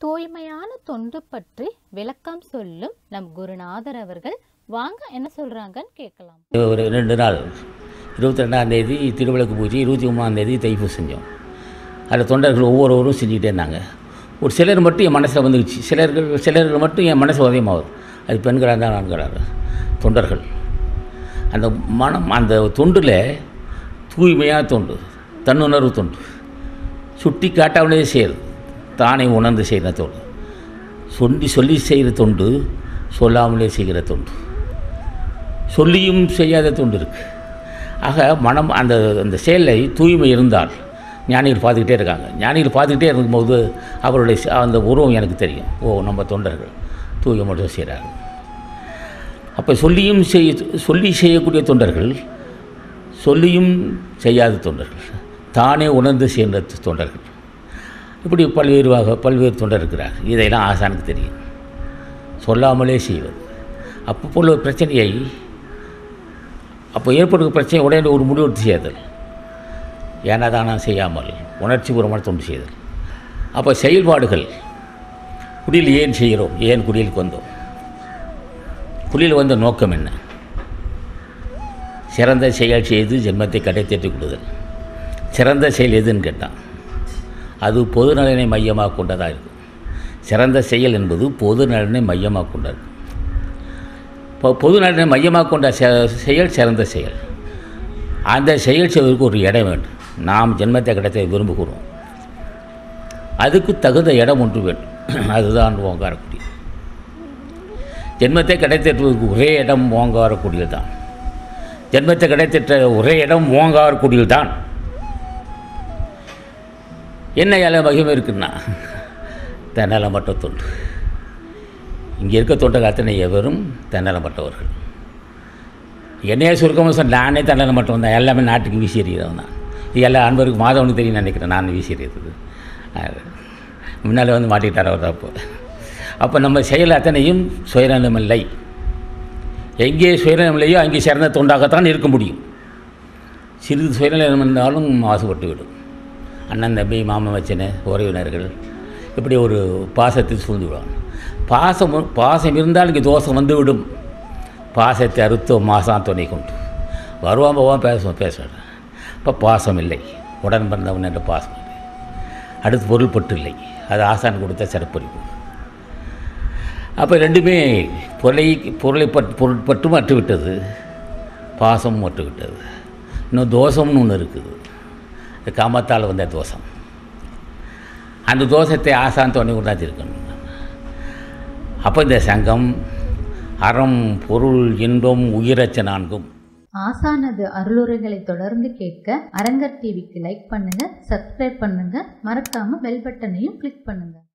தூய்மையான தொண்டு பற்றி விளக்கம் சொல்லும் நம் குருநாதர் அவர்கள் வாங்க என்ன சொல்றாங்கன்னு கேட்கலாம். ஒரு 2 நாள் 22ஆம் தேதி திருவிளக்கு பூஜை, 23ஆம் தேதி தைப்பூசம் செஞ்சோம். அதில் தொண்டர்கள் ஒவ்வொருவரும் செஞ்சுக்கிட்டே இருந்தாங்க. ஒரு சிலர் மட்டும் என் மனசில் வந்துடுச்சு. சிலர்கள் மட்டும் என் மனசு உதயமாகுது. அது பெண்களாக இருந்தால் ஆண்களாக தொண்டர்கள். அந்த மனம், அந்த தொண்டில் தூய்மையான தொண்டு, தன்னுணர்வு தொண்டு, சுட்டி காட்டாமலே செய்கிறது, தானே உணர்ந்து செய்கிற தொண்டு, சொல்லி செய்கிற தொண்டு, சொல்லாமலே செய்கிற தொண்டு, சொல்லியும் செய்யாத தொண்டு இருக்குது. ஆக மனம் அந்த செயலை தூய்மை இருந்தால் ஞானிகள் பார்த்துக்கிட்டே இருக்காங்க. ஞானிகள் பார்த்துக்கிட்டே இருக்கும்போது அவருடைய அந்த உருவம் எனக்கு தெரியும். ஓ, நம்ம தொண்டர்கள் தூய்மை மட்டும் செய்கிறார்கள். அப்போ சொல்லி செய்யக்கூடிய தொண்டர்கள், சொல்லியும் செய்யாத தொண்டர்கள், தானே உணர்ந்து செய்கிற தொண்டர்கள், இப்படி பல்வேறு தொண்டர் இருக்கிறார். இதையெல்லாம் ஆசானுக்கு தெரியும். சொல்லாமலே செய்வது. அப்போ போல ஒரு பிரச்சனையை, அப்போ ஏற்படுகிற பிரச்சனை உடனே ஒரு முடிவெடுத்து செய்தல், ஏனதானா செய்யாமல் உணர்ச்சிபூர்வமான தொண்டு செய்தல். அப்போ செயல்பாடுகள், குடியில் ஏன் செய்கிறோம், ஏன் குடிலுக்கு வந்தோம், குடியில் வந்த நோக்கம் என்ன, சிறந்த செயல் செய்து ஜென்மத்தை கடைத்தேற்றி கொடுதல். சிறந்த செயல் எதுன்னு கேட்டான், அது பொது நலனை மையமாக கொண்டதாக இருக்கும். சிறந்த செயல் என்பது பொது நலனை மையமாக கொண்டது. இப்போ பொது நலனை மையமாக கொண்ட செயல் சிறந்த செயல். அந்த செயல் செய்வதற்கு ஒரு இடம் வேண்டும். நாம் ஜென்மத்தை கிடைத்த விரும்புகிறோம், அதுக்கு தகுந்த இடம் ஒன்று வேண்டும். அதுதான் ஓங்காரக்குடில். ஜென்மத்தை கிடைத்ததற்கு ஒரே இடம் ஓங்காரக்குடியில் தான். ஜென்மத்தை கிடைத்த ஒரே இடம் ஓங்காரக்குடியில் தான். என்ன ஏழை மகிமை இருக்குன்னா, தன்னலமற்ற தொண்டு. இங்கே இருக்க தொண்டர்கள் அத்தனை எவரும் தன்னலமற்றவர்கள். என்னையே சுருக்கமாக சொன்ன, நானே தன்னலமற்றவன் தான். எல்லாமே நாட்டுக்கு வீசி எறிகிறவன் தான். இது எல்லா அன்பருக்கு மாதவனுக்கு தெரியும் நினைக்கிறேன். நான் வீசி எறிகிறது முன்னால் வந்து மாட்டிக்கிட்டார் அவர். அப்போ நம்ம செயல் அத்தனையும் சுயநலமில்லை. எங்கே சுயநலமில்லையோ அங்கே சிறந்த தொண்டாகத்தான் இருக்க முடியும். சிறிது சுயநலம் இருந்தாலும் மாசுபட்டு விடும். அண்ணன், தம்பி, மாமன், மச்சனை, உறவினர்கள், இப்படி ஒரு பாசத்தை சூழ்ந்து விடுவாங்க. பாசம் இருந்தால் இங்கே தோஷம் வந்துவிடும். பாசத்தை அறுத்தோ மாதம் துணை கொண்டு வருவான் போவான், பேசுவான். இப்போ பாசம் இல்லை, உடன் பிறந்தவன் என்ற பாசம் இல்லை. அடுத்து பொருள்பட்டு இல்லை, அது ஆசான் கொடுத்த சிறப்பறிவு. அப்போ ரெண்டுமே பொருள்பட்டும் அற்றுவிட்டது, பாசமும் அற்றுவிட்டது. இன்னும் தோஷம்னு ஒன்று இருக்குது, காமத்தால் வந்த தோஷம். அந்த தோஷத்தை ஆசான் துணை கொண்டாச்சு இருக்கணும். அப்போ இந்த சங்கம் அறம், பொருள், இன்பம், உயிரச்ச நான்கும். ஆசானது அருளுரைகளை தொடர்ந்து கேட்க அரங்கர் டிவிக்கு லைக் பண்ணுங்க, சப்ஸ்கிரைப் பண்ணுங்க, மறக்காம பெல் பட்டனையும் கிளிக் பண்ணுங்க.